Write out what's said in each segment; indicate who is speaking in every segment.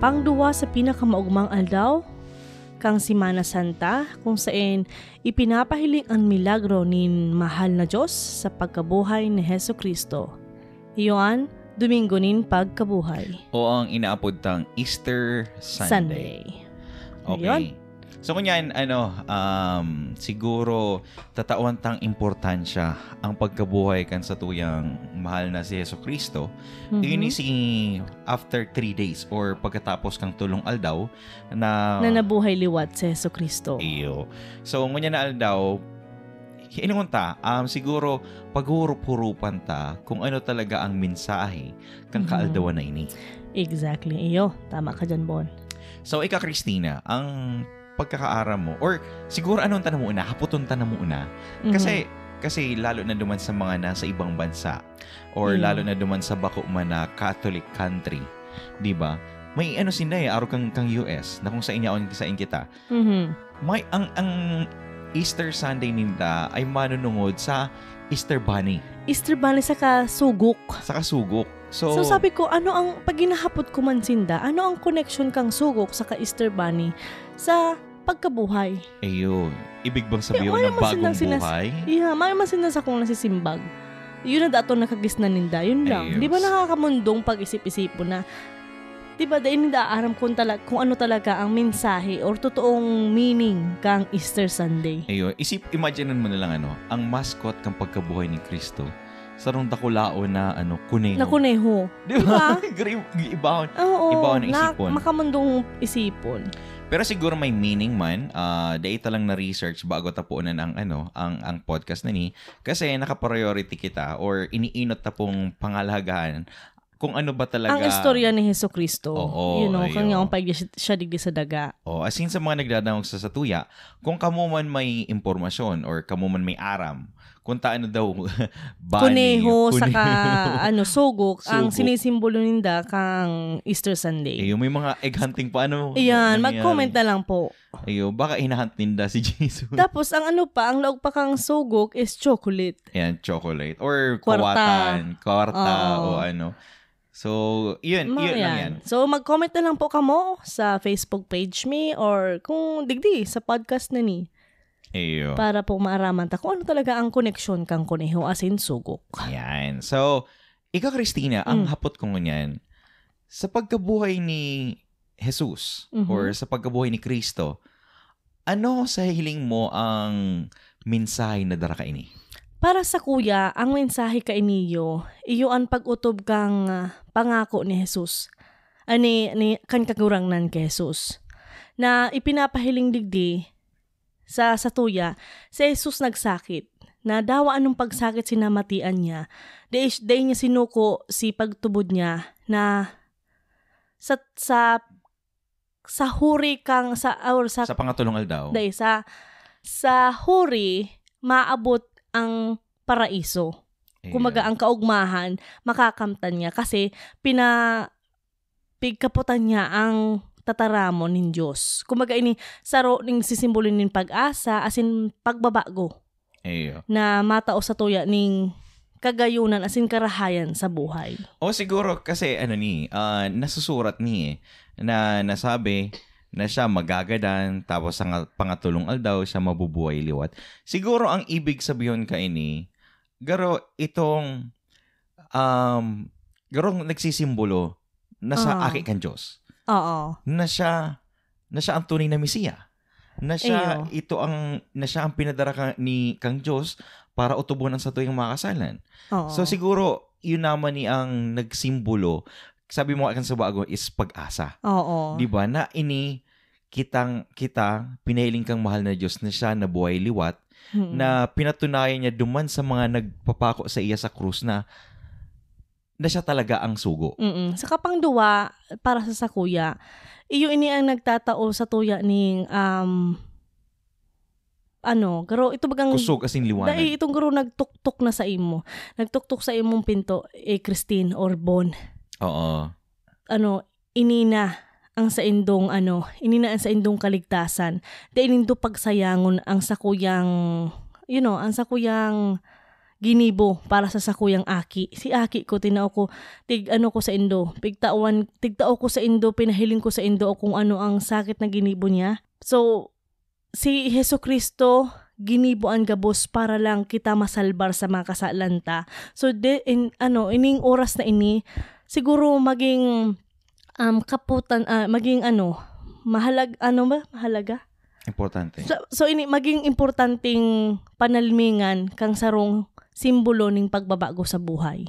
Speaker 1: pangduwa sa pinakamaugmang aldaw, kang Semana Santa, kung saan ipinapahiling ang milagro nin mahal na Diyos sa pagkabuhay ni Heso Kristo. Iyon, Domingo nin pagkabuhay.
Speaker 2: O ang inaapod tang Easter Sunday. Okay.
Speaker 1: Ayun.
Speaker 2: So kunyan, siguro tatawan tang importansya ang pagkabuhay kan sa tuyang mahal na si Heso Kristo. Ini si after 3 days or pagkatapos kang tulong aldaw na
Speaker 1: nabuhay liwat si Heso Kristo.
Speaker 2: Iyo. So kunyan na aldaw, inunta, siguro paghurup-hurupan ta kung ano talaga ang mensahe kang kaaldawan na ini.
Speaker 1: Exactly. Iyo, tama ka dyan, Bon.
Speaker 2: So, ika, Christina, ang pagkakaaram mo, or siguro anong tanong mo una, haputon tanong mo una, kasi lalo na duman sa mga nasa ibang bansa, or lalo na duman sa bako man na Catholic country, di ba? May sinda aro kang US, na kung sa inyaon sa kita, may ang Easter Sunday ninda ay manunungod sa Easter Bunny.
Speaker 1: Easter Bunny sa kasugok.
Speaker 2: Sa kasugok. So
Speaker 1: sabi ko, ano ang, pag ginahapot ko man sinda, ano ang connection kang sugok sa Easter Bunny sa pagkabuhay?
Speaker 2: Ayun. Ibig bang sabihin ng bagong buhay?
Speaker 1: Yeah, may masinda sa kong nasisimbag. Yun na dato nakagisna ninda. Yun lang. Di ba nakakamundong pag-isip-isipo na, di ba dahil nidaaram kung ano talaga ang mensahe or totoong meaning kang Easter Sunday.
Speaker 2: Ayun. Imaginean mo na lang ang mascot kang pagkabuhay ni Kristo. Sarong dakulao na kuneho.
Speaker 1: Na kuneho.
Speaker 2: Di ba? Ibawon.
Speaker 1: Oo.
Speaker 2: Ibawon ang isipon.
Speaker 1: Makamundong isipon.
Speaker 2: Pero siguro may meaning man. Dahil lang na research bago tapunan ang podcast na ni. Kasi naka-priority kita or iniinot ta pong pangalahagahan kung ano ba talaga...
Speaker 1: Ang istorya ni Heso Kristo.
Speaker 2: Oo.
Speaker 1: Kanyang pag siya digdi sa daga.
Speaker 2: As in sa mga nagdadangog sa satuya, kung kamo man may impormasyon or kamo man may aram, kung taano daw
Speaker 1: kuneho saka sugok ang sinisimbolo ninda kang Easter Sunday.
Speaker 2: May mga egg hunting pa
Speaker 1: Ayan, mag-comment na lang po.
Speaker 2: Baka hinahunt ninda si Jesus.
Speaker 1: Tapos ang ang laog pa kang sugok is chocolate.
Speaker 2: Ayan, chocolate or kwarta o So, yun lang yan.
Speaker 1: So, mag-comment na lang po kamo sa Facebook page me or kung digdi sa podcast na ni.
Speaker 2: Eyo.
Speaker 1: Para po maaraman ta kung ano talaga ang koneksyon kang kuneho as in sugok.
Speaker 2: Yan. So, ikaw, Christina, ang hapot ko ngunyan, sa pagkabuhay ni Jesus or sa pagkabuhay ni Kristo, ano sa hiling mo ang mensahe na dara ka ini?
Speaker 1: Para sa kuya, ang mensahe ka iniyo, iyo ang pag-utob kang pangako ni Jesus. Kan kagurangnan kay Jesus. Na ipinapahiling digdi sa tuya, si Jesus nagsakit. Na dawa anong pagsakit sinamatian niya. Day niya sinuko si pagtubod niya na sa huri kang sa
Speaker 2: pangatulong aldaw.
Speaker 1: Day sa huri maabot ang paraiso. Kumaga ang kaugmahan makakamtan niya kasi pigkaputan niya ang tataramon ng Diyos. Kumaga ini saro ning sisimbolin nin pag-asa asin pagbabago. Na matao sa tuya ning kagayunan asin karahayan sa buhay.
Speaker 2: O siguro kasi nasusurat ni na nasabi na siya magagadan, tapos ang pangatulong aldaw, siya mabubuhay liwat. Siguro ang ibig sabihin ka ini, garo itong, garong nagsisimbolo na sa aki kan Diyos.
Speaker 1: Oo.
Speaker 2: Na siya ang tunay na Mesiya. Na siya ang pinadara ni kang Diyos para utubunan sa tuyong mga kasalan. So siguro, yun naman ni ang nagsimbolo. Sabi mo akan sa bago is pag-asa.
Speaker 1: Oo.
Speaker 2: Di ba? Na ini kita pinahiling kang mahal na Diyos na siya na buhay liwat, na pinatunayan niya duman sa mga nagpapako sa iya sa krus na siya talaga ang sugo.
Speaker 1: Sa kapangduwa, para sa sakuya, iyo ini ang nagtatao sa tuya ning garo ito bagang
Speaker 2: kusog asin liwanag.
Speaker 1: Dai itong garo nagtuktok na sa imo. Nagtuktok sa imong pinto Christine or Bon.
Speaker 2: Oo.
Speaker 1: Inina ang sa indong kaligtasan. Dahil indo pagsayangon ang sakuyang ang sakuyang ginibo para sa sakuyang aki. Si aki ko, tinao ko, ko sa Indo. Tigtao ko sa Indo, pinahiling ko sa Indo kung ano ang sakit na ginibo niya. So, si Jesucristo, ginibo ang gabos para lang kita masalbar sa mga kasalanta. So, ining oras na ini, siguro maging kaputan, maging mahalaga?
Speaker 2: Importante.
Speaker 1: So ini maging importanteng panalmingan kang sarong simbolo ning pagbabago sa buhay.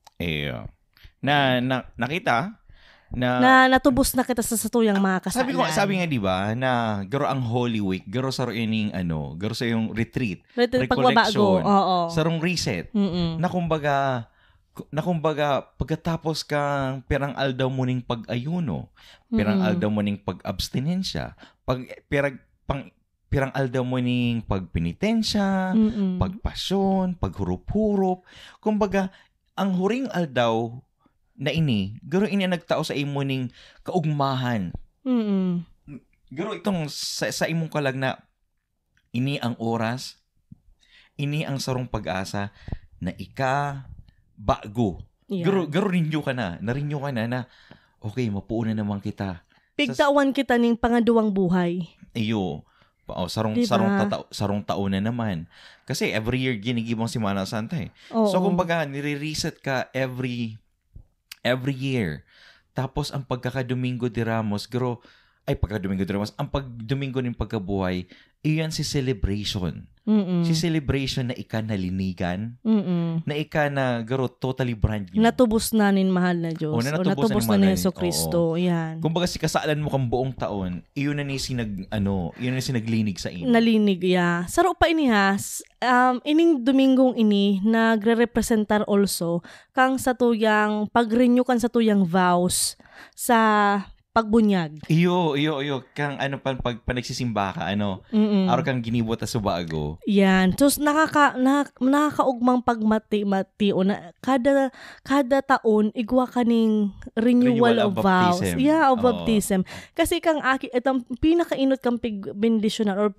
Speaker 2: Nakita
Speaker 1: na natubos na kita sa satuyang mga kasalan.
Speaker 2: Sabi nga 'di ba na garo ang Holy Week, garo sa ining garo sa yung retreat
Speaker 1: pagbabago, oo.
Speaker 2: Sarong reset. Na kumbaga pagkatapos kang pirang aldaw mo ning pag-ayuno, pirang aldaw mo ning pag-abstinensya, pirang aldaw mo ning pagpenitensya, pagpasyon, paghurup-hurup. Kumbaga, ang huring aldaw na ini, garo ini nagtao sa imo ning kaugmahan. Garo itong sa imong kalag na ini ang oras, ini ang sarong pag-asa na bago.
Speaker 1: Yeah.
Speaker 2: Garo renew ka na. Na-renew ka na okay, mapuuna naman kita.
Speaker 1: Pigtawan kita ning pangaduwang buhay.
Speaker 2: Sarong taon na naman. Kasi every year ginigibang si Semana Santa eh. So kumbaga nire-reset ka every year. Tapos ang pagkakadomingo de Ramos, ang pagdomingo ng pagkabuhay, iyan si celebration. Si celebration na nalinigan, na na totally brand new.
Speaker 1: Natubos na nin mahal na Diyos. O natubos na ni Jesucristo. Yan.
Speaker 2: Kumbaga si kasalan mo kang buong taon, iyon na ni sinaglinig sa inyo.
Speaker 1: Nalinig, yeah. Saro pa ini ha, ining Domingong ini, nagre-representar also kang sa tuyang, pag-renew kan sa tuyang vows sa pagbunyag.
Speaker 2: Iyo. Kang pag nagsisimba ka, araw kang ginibot sa bago.
Speaker 1: Yan. So, nakakaugmang pagmati-mati o na kada taon, igwa ka ning renewal of vows.
Speaker 2: Baptism.
Speaker 1: Yeah, of baptism. Kasi kang itong pinakainot kang pig-bendisyonan or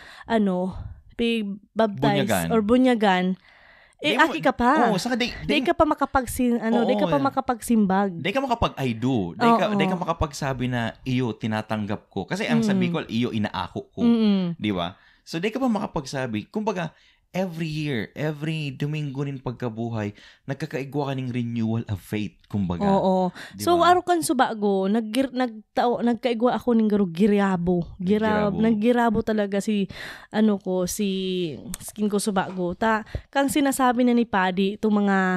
Speaker 1: pig-baptize or bunyagan, aki ka pa.
Speaker 2: Saka
Speaker 1: di ka pa di ka pa makapagsimbag.
Speaker 2: Di ka makapag-I do. Di ka makapagsabi na iyo tinatanggap ko. Kasi ang sabi ko, iyo inaako ko. Di ba? So di ka pa makapagsabi. Kumbaga, every year, every Domingo nin pagkabuhay, nagkakaigwa ka ng renewal of faith. Kumbaga.
Speaker 1: Oo. Diba? So, araw kan subago, nagkaigwa ako ng girabo. Naggirabo talaga si skin ko subago. Kang sinasabi na ni Paddy, itong mga,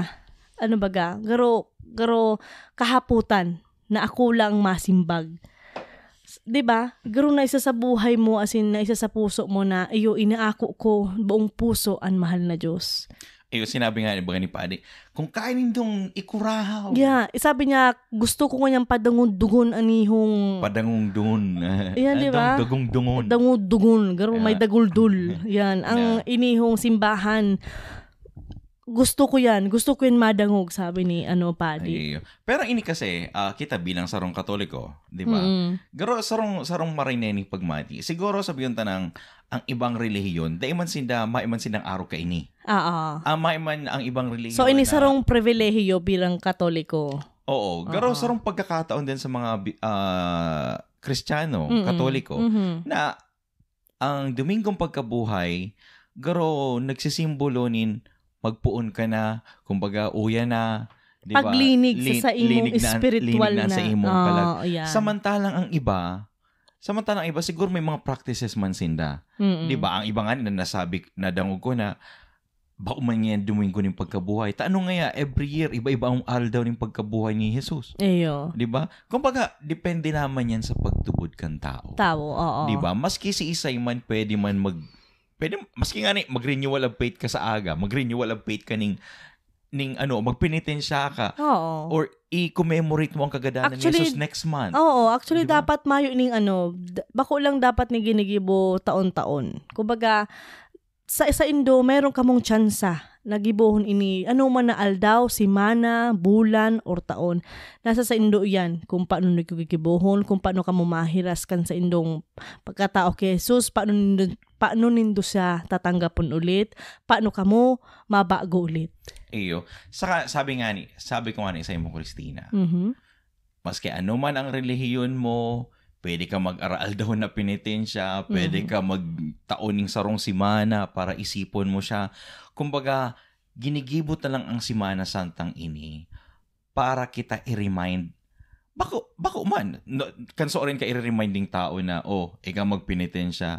Speaker 1: garo kahaputan na ako lang masimbag. Diba? Garo na isa sa buhay mo, na isa sa puso mo na, iyo, inaako ko, buong puso, ang mahal na Diyos.
Speaker 2: Sinabi nga ni Paddy, kung kainin dong ikurahaw.
Speaker 1: Yeah, sabi niya, gusto ko kanyang padangon-dugon anihong...
Speaker 2: Padangon-dugon.
Speaker 1: Yan, diba?
Speaker 2: Dagong-dungon.
Speaker 1: Dagong-dugon. Garo may daguldul. Yan, ang inihong simbahan. Gusto ko yan madangog, sabi ni Paddy.
Speaker 2: Pero ini kasi kita bilang sarong Katoliko, di ba? Garo sarong marineni pagmati. Siguro sabiyon tanang ang ibang relihiyon, maiman sindang araw ka ini. Maiman ang ibang relihiyon.
Speaker 1: So ini sarong pribilehiyo bilang Katoliko.
Speaker 2: Oo, garo sarong pagkakataon din sa mga Kristiyano, Katoliko na ang Domingong pagkabuhay, garo nagsisimbolo nin magpuon ka na, kumbaga uya na, di ba?
Speaker 1: Paglinig sa imong spiritual na.
Speaker 2: Sa imong kalag. Yeah. Samantalang iba siguro may mga practices man sinda. Di ba? Ang iba nga na nasabi, nadangog ko na, bako man yan Domingo ng pagkabuhay. Taano nga every year, iba-iba ang aral daw ng pagkabuhay ni Jesus.
Speaker 1: Eyo.
Speaker 2: Di ba? Kumbaga, depende naman yan sa pagtubod kang tao.
Speaker 1: Oo.
Speaker 2: Di ba? Maski si Isay man, pwede maski nga mag-renewal of faith ka sa aga, mag-renewal of faith ka magpenitensya ka.
Speaker 1: Oo.
Speaker 2: Or i-commemorate mo ang kagadanan ni Jesus next month.
Speaker 1: Oo, actually diba? Dapat mayo ning bako lang dapat ni ginigibo taon-taon. Kumbaga, sa Indo, meron kamong tsansa. Nagibuhon ini, ano man na aldaw, simana, bulan, or taon. Nasa sa Indo yan, kung paano nagkikibuhon, kung paano ka mahiras kan sa Indong pagkatao kay Jesus, paano nindo siya tatanggapon ulit, paano ka mo mabago ulit.
Speaker 2: Iyo. Saka sabi ko nga ni sa imo, Christina, maski ano man ang relihiyon mo, pwede ka mag-aral daw na penitensya, pwede ka magtaoning sarong simana para isipon mo siya. Kumbaga, ginigibot na lang ang Simana Santang ini para kita i-remind. Bako man, kanso rin ka i-reminding tao na, ika magpenitensya,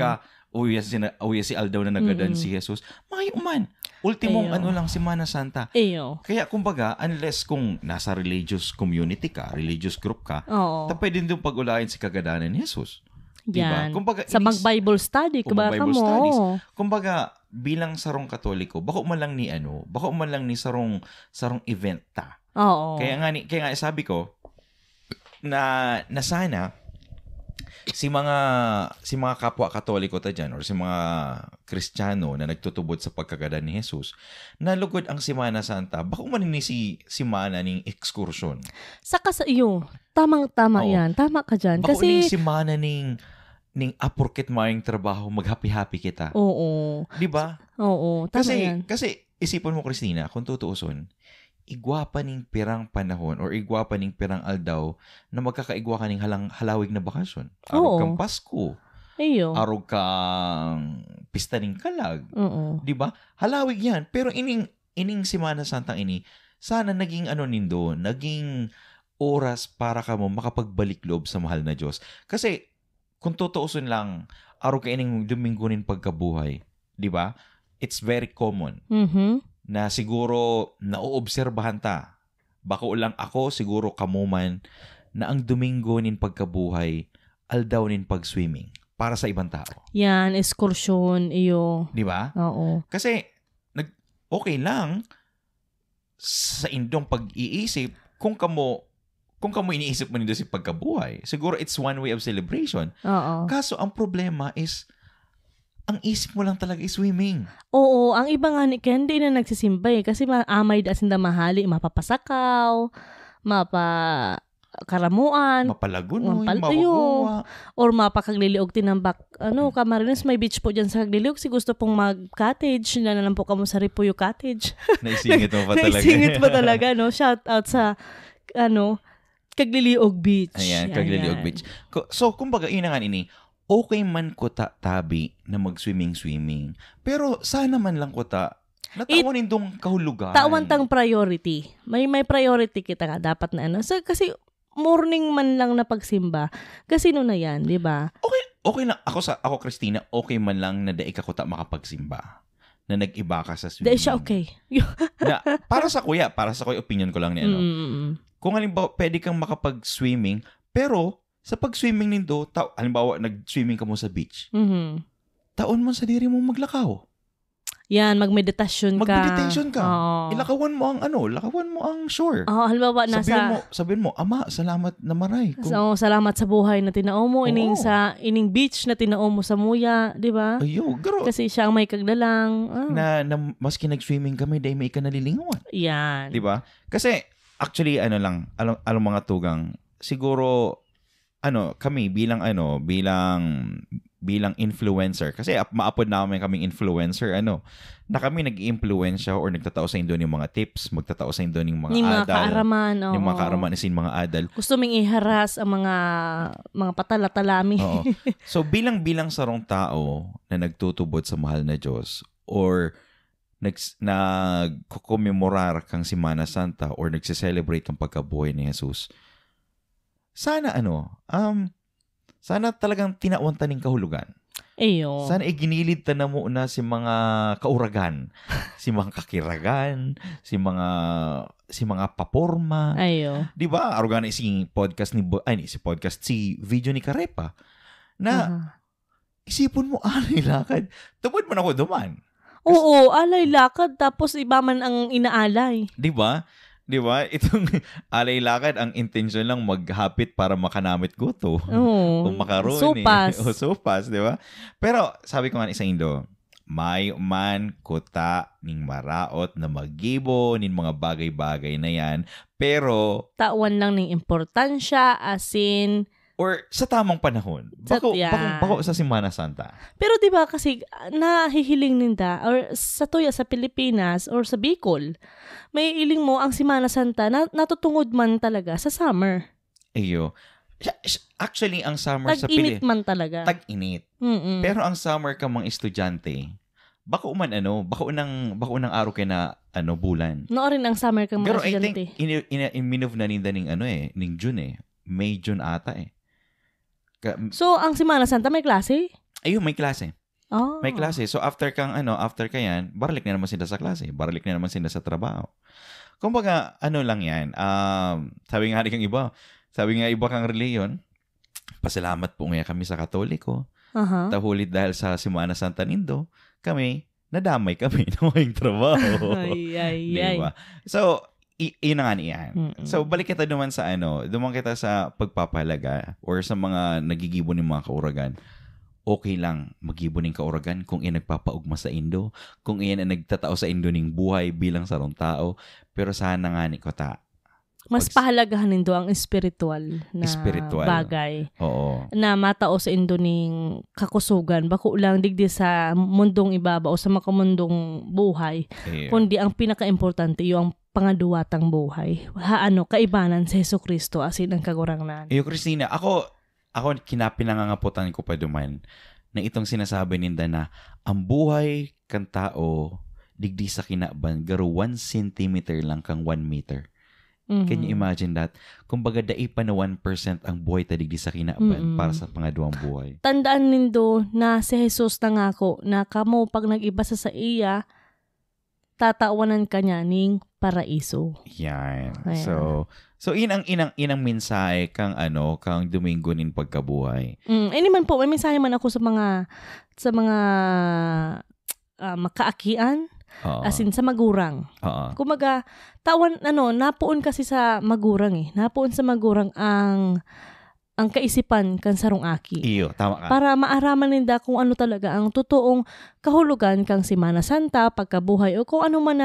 Speaker 2: si Aldaw na nagadan si Jesus. Mayo man. Ultimong lang, Simana Santa. Kaya kumbaga, unless kung nasa religious community ka, religious group ka, pwede din pag-ulayan si kagadanan ni Jesus. Diba? Kumbaga,
Speaker 1: sa mag-Bible study,
Speaker 2: kumbaga, bilang sarong Katoliko, bako man lang ni sarong event ta. Kaya nga sabi ko, na sana, si mga kapwa Katoliko ta dyan or si mga Kristiyano na nagtutubod sa pagkagada ni Jesus, nalugod ang Simana Santa, bako man ni si Simana ning excursion.
Speaker 1: Saka sa iyo, tamang-tama yan. Tama ka dyan.
Speaker 2: Bako ning Simana ning apurkit maing trabaho, maghappy-happy kita.
Speaker 1: Oo.
Speaker 2: Diba?
Speaker 1: Oo, tama yan.
Speaker 2: Kasi isipon mo, Christina, kung tutuuson, igwapa ning pirang panahon or igwapa ning pirang aldaw na magkakaigwa ka ning halawig na bakasyon. Arog kang Pasko. Arog kang pista ning kalag. Diba? Halawig yan. Pero ining Simana Santang ini, sana naging naging oras para ka mo makapagbalik loob sa mahal na Diyos. Kasi kung tutuuson lang, arog ka ining Domingo nin pagkabuhay. Diba? It's very common. Na siguro nauobserbahan ta. Bako lang ako, siguro kamuman, na ang Domingo nin pagkabuhay, aldaw nin pag-swimming para sa ibang tao.
Speaker 1: Yan, excursion, iyo.
Speaker 2: Di ba?
Speaker 1: Oo.
Speaker 2: Kasi, okay lang sa indong pag-iisip kung kamo iniisip mo nito si pagkabuhay. Siguro it's one way of celebration.
Speaker 1: Oo.
Speaker 2: Kaso, ang problema is, ang isip mo lang talaga is swimming.
Speaker 1: Oo, ang iba nga hindi na nagsisimbay kasi amay da sinda mahali, mapapasakaw, mapakaramuan,
Speaker 2: mapalagunoy, mawaguwa,
Speaker 1: or mapakagliliog tinambak. Camarines, may beach po dyan sa Kagliliog. Si gusto pong mag-cottage, na lang po kamo sa Ripuyo Cottage.
Speaker 2: Naisingit mo pa talaga.
Speaker 1: Naisingit pa talaga, no? Shout out sa, Kagliliog Beach.
Speaker 2: Ayan, Kagliliog Beach. So, kumbaga, yun na nga ini, okay man ko tabi na mag-swimming. Pero sana man lang ko natawanin dong kahulugan.
Speaker 1: Tawan tang priority. May priority kita ka dapat na So, kasi morning man lang na pagsimba. Kasi na yan, di ba?
Speaker 2: Okay lang. Ako, Christina, okay man lang na daig ako makapagsimba. Na nag-iba ka sa swimming.
Speaker 1: Dahil siya okay.
Speaker 2: para sa kuya, opinion ko lang ni Kung halimbawa, pwede kang makapag-swimming, pero sa pag-swimming nindo, halimbawa, nag-swimming ka mo sa beach, taon mo sa diri mo maglakaw.
Speaker 1: Yan, magmeditasyon ka.
Speaker 2: Magmeditation ka. Ilakawan mo ang shore.
Speaker 1: Halimbawa,
Speaker 2: sabihin mo, Ama, salamat na maray.
Speaker 1: Salamat sa buhay na tinao mo, ining beach na tinao mo sa Muya, di ba?
Speaker 2: Garo.
Speaker 1: Kasi siya ang may kagdalang.
Speaker 2: Na maski nag-swimming kami, dahil may ikanalilingawan.
Speaker 1: Yan.
Speaker 2: Di ba? Kasi, actually, along mga tugang, siguro, kami bilang influencer, kasi maapod namin kaming influencer, na kami nag-i-influensya or nagtatao sa indo ng mga tips, magtatao sa indo ng mga adal. Yung mga kaaraman isin mga adal.
Speaker 1: Gusto ming iharas ang mga patala-talami.
Speaker 2: So, bilang sarong tao na nagtutubod sa mahal na Diyos or nagkukomemorar kang Simana Santa or nagse-celebrate ang pagkabuhay ni Jesus, sana sana talagang tinaunta ng kahulugan. Sana iginilid ta na muna si mga kauragan, si mga kakiragan, si mga paporma. Di ba? Arugan si podcast si video ni Karepa na isipon mo alay lakad. Tubod man ako duman.
Speaker 1: Oo, alay lakad tapos iba man ang inaalay.
Speaker 2: Di ba? Itong alay lakad, ang intention lang maghapit para makanamit guto. O makaroni.
Speaker 1: Sopas.
Speaker 2: O sopas, di ba? Pero sabi ko nga sa Indo, may man kuta ning maraot na magibo nin mga bagay-bagay na yan. Pero
Speaker 1: tawan lang ning importansya asin
Speaker 2: or sa tamang panahon. Bako sa Semana Santa.
Speaker 1: Pero 'di ba kasi nahihiling ninda or sa tuya sa Pilipinas or sa Bicol, may iling mo ang Semana Santa na natutungod man talaga sa summer.
Speaker 2: Ayo. Actually, ang summer sa
Speaker 1: Tag-init man talaga.
Speaker 2: Tag-init. Pero ang summer ka mga estudyante, bako unang araw kay na bulan.
Speaker 1: Noorin ang summer kang mga estudyante.
Speaker 2: Pero I think in-minove na ninda ning June May, June ata
Speaker 1: So, ang Semana Santa may klase?
Speaker 2: Ayun, may klase.
Speaker 1: Oh.
Speaker 2: May klase. So, after kayan, baralik na naman sila sa klase. Baralik na naman sila sa trabaho. Kumbaga, lang yan. Sabi nga iba kang reliyon, pasalamat po nga kami sa Katoliko. Tahulit dahil sa Semana Santa nindo, nadamay kami ng mga trabaho. Diba? So, yun nga niyan. So, balik kita duman sa pagpapahalaga or sa mga nagigibon ng mga kauragan. Okay lang magibon ng kauragan kung iyan nagpapaugma sa Indo, kung iyan ang nagtatao sa Indo ng buhay bilang sarong tao. Pero sana nga ni Kota,
Speaker 1: mas pahalagahan nindo ang spiritual na bagay.
Speaker 2: Oo.
Speaker 1: Na matao sa Indo ning kakusugan. Bako lang digdi sa mundong ibaba o sa makamundong buhay. Kundi ang pinaka-importante yung pangaduwatang buhay. Kaibanan sa Jesucristo asin ang kagurangnan.
Speaker 2: Christina, ako kinapinangangaputan ko pa duman na itong sinasabi ninda na ang buhay kan tao digdi sa kinaban garo 1 centimeter lang kang 1 meter. Can you imagine that? Kumbaga dai pa na 1% ang buhay ta digdi sa kinaban para sa pangaduwang buhay.
Speaker 1: Tandaan nindo na si Jesus nangako na kamo pag nag-iba sa iya tatawanan ka niya ning paraiso. Yan.
Speaker 2: Ayan. So inang mensahe kang Domingo nin pagkabuhay.
Speaker 1: Man po, may mensahe man ako sa mga makaakian, asin sa magurang. Kumaga, napuon kasi sa magurang Napuon sa magurang ang kaisipan kan sarong aki.
Speaker 2: Iyo, tama ka.
Speaker 1: Para maaraman ninda kung ano talaga ang totoong kahulugan kang Semana Santa, pagkabuhay o kung ano man na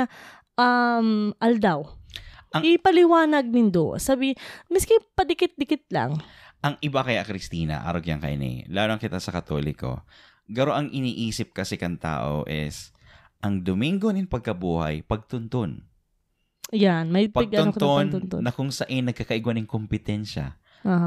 Speaker 1: aldaw. Ipaliwanag nindo. Sabi, miski padikit-dikit lang.
Speaker 2: Ang iba kaya, Christina, arog yan kayo lalo kita sa Katoliko. Garo ang iniisip kasi kan tao is ang Domingo nin pagkabuhay, pagtuntun.
Speaker 1: Yan, may
Speaker 2: pagtuntun na kung saan nagkakaigwan ng kompetensya.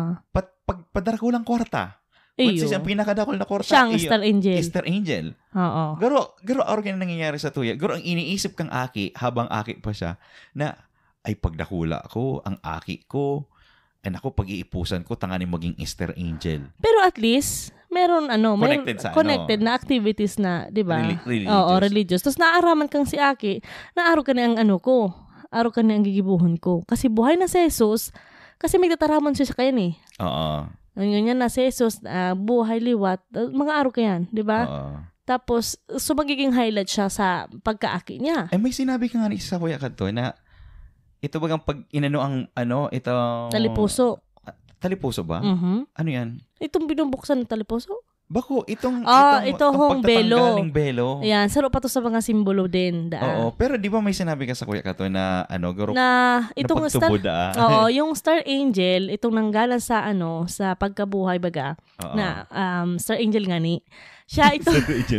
Speaker 2: Padara lang kwarta. Kung ang pinakadakol na kwarta.
Speaker 1: Siyang Star
Speaker 2: Angel.
Speaker 1: Oo.
Speaker 2: Garo argan nangyayari sa tuya. Garo ang iniisip kang aki, habang aki pa siya, na ay pagdakula ko, ang aki ko, pag-iipusan ko, tanganin maging Easter Angel.
Speaker 1: Pero at least, meron connected na activities na, di ba?
Speaker 2: Religious.
Speaker 1: Oo, religious. Tapos naaraman kang si aki, naaro ka na ang ko, araw ka na ang gigibuhon ko. Kasi buhay na si Jesus, kasi may tataramon siya sa kanya
Speaker 2: Oo.
Speaker 1: Ngayon na si Jesus, buhay, liwat, mga araw ka yan, di ba? Tapos, magiging highlight siya sa pagkaaki niya.
Speaker 2: May sinabi ka nga sa Kuya Kadto na ito bagang pag ito...
Speaker 1: Talipuso.
Speaker 2: Talipuso ba? Ano yan?
Speaker 1: Itong binubuksan ng talipuso?
Speaker 2: Bako, itong
Speaker 1: belo.
Speaker 2: Belo.
Speaker 1: Ayan, saro pa to sa mga simbolo din.
Speaker 2: Oo, pero di ba may sinabi ka sa Kuya Kato na garo
Speaker 1: na itong
Speaker 2: star,
Speaker 1: oo, yung Star Angel, itong nanggala sa sa pagkabuhay baga, na Star Angel nga ni. Siya ito.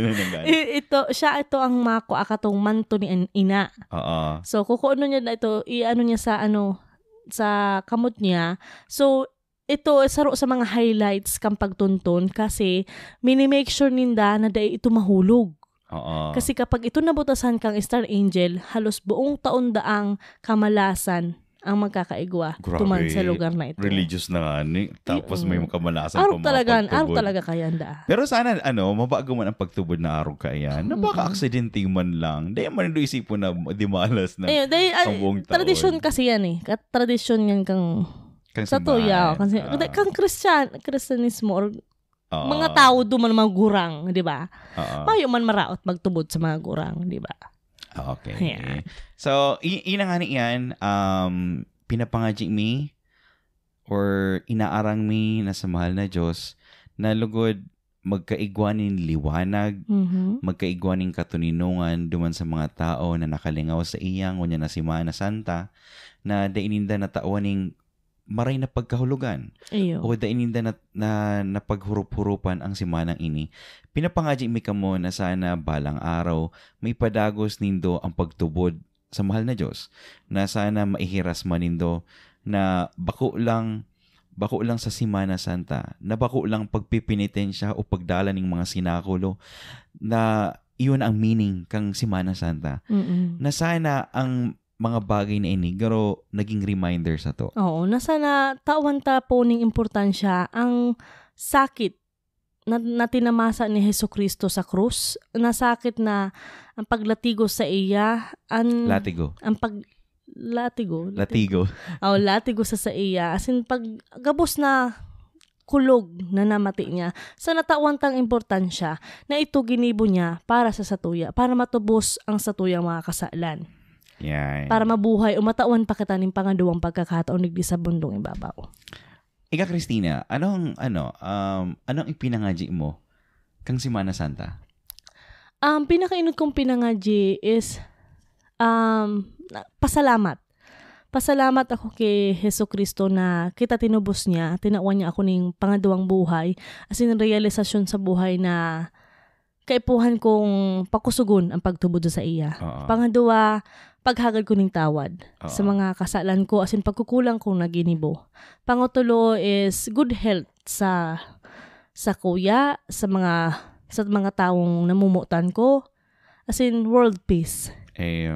Speaker 1: Ito ang mako akatong manto ni ina.
Speaker 2: Oo.
Speaker 1: So kukuno niya na ito, niya sa kamot niya. So ito saro sa mga highlights kang pagtuntun kasi mini-make sure ninda na ito mahulog. Kasi kapag ito nabutasan kang Star Angel, halos buong taon daang kamalasan ang magkakaigwa tuman sa lugar na ito.
Speaker 2: Religious na nga ni. Tapos may kamalasan pa mga pagtubod.
Speaker 1: Araw talaga kaya da.
Speaker 2: Pero sana mabago man ang pagtubod na araw kaya. Na baka aksidente man lang. Dahil man doon isipon na di malas na ang buong taon.
Speaker 1: Tradisyon kasi yan Tradisyon yan kang sa tuya. Kang Kristyanismo or mga tao duman mga gurang, di ba? Mayo man maraot magtubod sa mga gurang, di ba?
Speaker 2: Okay.
Speaker 1: Yeah.
Speaker 2: So, ina nga niyan, pinapangadji mi or inaarang mi na sa mahal na Diyos na lugod magkaigwaning liwanag, magkaigwaning katuninungan duman sa mga tao na nakalingaw sa iyang unya na Semana Santa na daininda na tawaning maray na pagkahulugan.
Speaker 1: Iyo.
Speaker 2: O daininda na napaghurup-hurupan ang simanang ini. Pinapangaji mi kamo na sana balang araw may padagos nindo ang pagtubod sa mahal na Diyos, na sana maihiras manindo na bako lang sa Semana Santa, na bako lang pagpipinitensya o pagdala ng mga sinakulo, na iyon ang meaning kang Semana Santa. Na sana ang mga bagay na ini, garo naging reminder sa to.
Speaker 1: Oo, na sana tawan ta po ning importansya ang sakit na tinamasa ni Hesukristo sa krus, na sakit na ang paglatigo sa iya,
Speaker 2: Latigo.
Speaker 1: Latigo. Latigo sa iya. As in, pag gabos na kulog na namati niya, sa natawan tang importansya na ito ginibo niya para sa satuya, para matubos ang satuyang mga kasalan.
Speaker 2: Yan.
Speaker 1: Para mabuhay o matawan pa kita ng pangaduwang pagkakataon nigdi sa bundong ibabaw.
Speaker 2: Ika, Christina, anong ipinangaji mo kang Semana Santa?
Speaker 1: Pinakainod kong pinangaji is pasalamat. Pasalamat ako kay Hesukristo na kita tinubos niya, tinawan niya ako ng pangaduwang buhay, as in realisasyon sa buhay na kaipuhan kong pakusugon ang pagtubod sa iya. Pangaduwa, paghagad ko ng tawad sa mga kasalan ko, as in pagkukulang kong naginibo. Pangutulo is good health sa kuya, sa mga taong namumutan ko, as in world peace. Ay,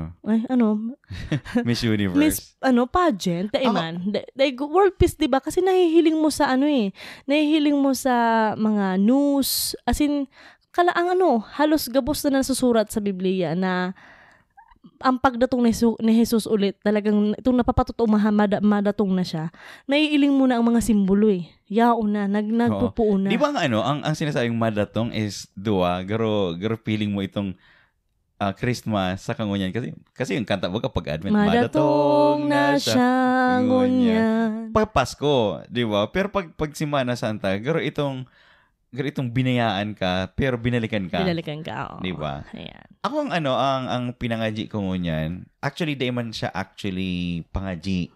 Speaker 2: Miss Universe.
Speaker 1: Pageant, daiman. World peace, diba? Kasi nahihiling mo sa nahihiling mo sa mga news, as in, halos gabos na nasusurat sa Biblia na ang pagdatong ni Jesus ulit, talagang itong napapatotoo madatong na siya, naiiling mo na ang mga simbolo Yao na, nagpupuo na.
Speaker 2: Di ba ang sinasabing madatong is garo feeling mo itong Christmas sa kangunyan, kasi yung kanta mo kapag Advent, madatong na siya ngunyan. Pag Pasko, di ba? Pero pag Semana Santa, garo itong binayaan ka pero binalikan ka.
Speaker 1: Oo.
Speaker 2: Di ba?
Speaker 1: Ayan.
Speaker 2: Ako ang pinangaji ko ngunyan, actually di man siya pangaji.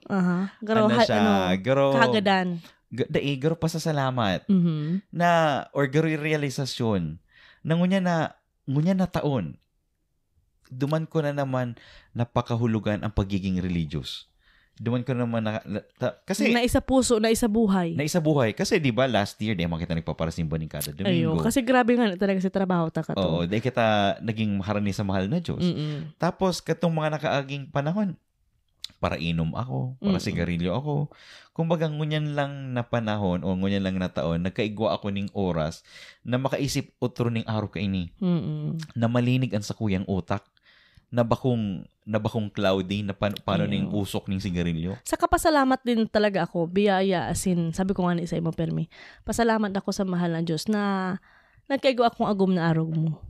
Speaker 1: Garo kahagadan.
Speaker 2: Garo pasasalamat. Na or garo realisasyon na ngunyan na taon. Duman ko na naman napakahulugan ang pagiging religious. Duman ko naman kasi
Speaker 1: na isa puso, na isa buhay.
Speaker 2: Kasi di ba last year di makita nagpaparasimba ng kada Domingo.
Speaker 1: Kasi grabe nga talaga sa trabaho ta ka to.
Speaker 2: Oo, di kita naging maharani sa mahal na Diyos. Tapos katong mga nakaaging panahon, para inom ako, para sigarilyo ako. Kumbaga ngunyan lang na panahon o ngunyan lang na taon, nagkaigwa ako ning oras na makaisip otro ning araw kaini. Na malinig ang sakuyang utak. Na bakong cloudy na paano ning usok ning sigarilyo.
Speaker 1: Sa kapasalamat din talaga ako, biyaya, as in, sabi ko nga ni sa imo permi, pasalamat ako sa mahal ng Diyos na nagkaigo akong agom na araw mo.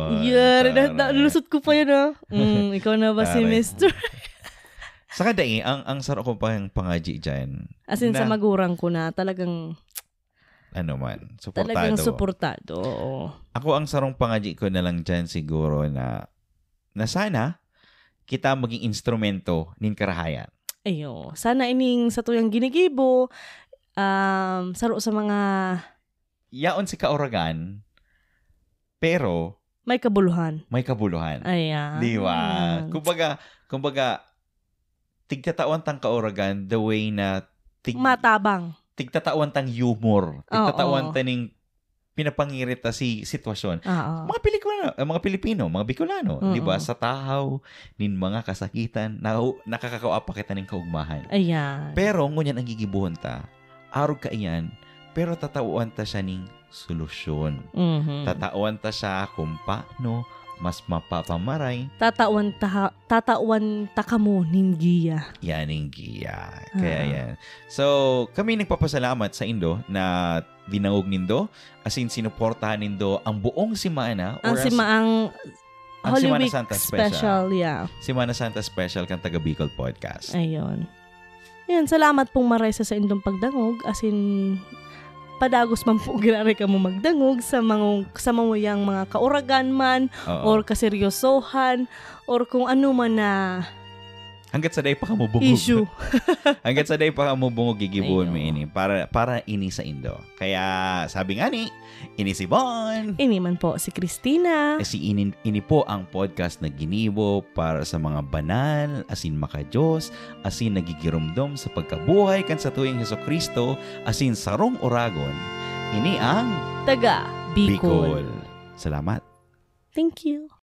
Speaker 1: Nalusot ko pa yun ikaw na ba si Mr.?
Speaker 2: Saka ang sarap ko pang pangaji dyan.
Speaker 1: As in, sa magurang ko na talagang
Speaker 2: suportado.
Speaker 1: Talagang suportado, oo.
Speaker 2: Ako ang sarong pangaji ko na lang dyan siguro na sana kita maging instrumento nin karahayan.
Speaker 1: Ayo, sana ining sa tuyang ginigibo, saro sa mga
Speaker 2: yaon si kaoragan, pero
Speaker 1: may kabuluhan.
Speaker 2: Ayan. Di ba? Kumbaga, tigtatawan tang kaoragan the way na
Speaker 1: matabang.
Speaker 2: Tigtatawan tang humor. Tigtatawan taning pinapangirit si sitwasyon. Mga pelikula, mga Pilipino, mga Bicolano, di ba? Sa tahaw, nin mga kasakitan, nakakakawa pa kita ning kaugmahan.
Speaker 1: Ayan.
Speaker 2: Pero ngunyan ang gigibuhon ta, arog ka iyan, pero tatauan ta siya ning solusyon. Tatauan ta siya kung paano mas mapapamaray.
Speaker 1: Tatauan ta kamo ning giya.
Speaker 2: Yan ning giya. Kaya yan. So, kami nagpapasalamat sa Indo na dinangog nindo, as in sinuportahan nindo ang buong simana
Speaker 1: ang Holy
Speaker 2: Semana
Speaker 1: Week
Speaker 2: Santa
Speaker 1: special, yeah.
Speaker 2: Semana Santa special kang taga Bicol Podcast.
Speaker 1: Ayun. Salamat pong maray sa indong pagdangog, as in padagos man po ginari ka mo magdangog sa mamuyang mga kauragan man, or kaseryosohan, or kung ano man na
Speaker 2: hanggat sa day pa ka mo bungog.
Speaker 1: Issue.
Speaker 2: Hanggat sa day pa ka mo bungog, gigibuon mo ini. Para ini sa Indo. Kaya sabi nga ni, ini si Bon.
Speaker 1: Ini man po si Christina.
Speaker 2: Ini po ang podcast na ginibo para sa mga banal, asin makadiyos, asin nagigirumdom sa pagkabuhay kan sa tuwing Hesukristo, asin sarong oragon. Ini ang
Speaker 1: Taga Bicol.
Speaker 2: Salamat.
Speaker 1: Thank you.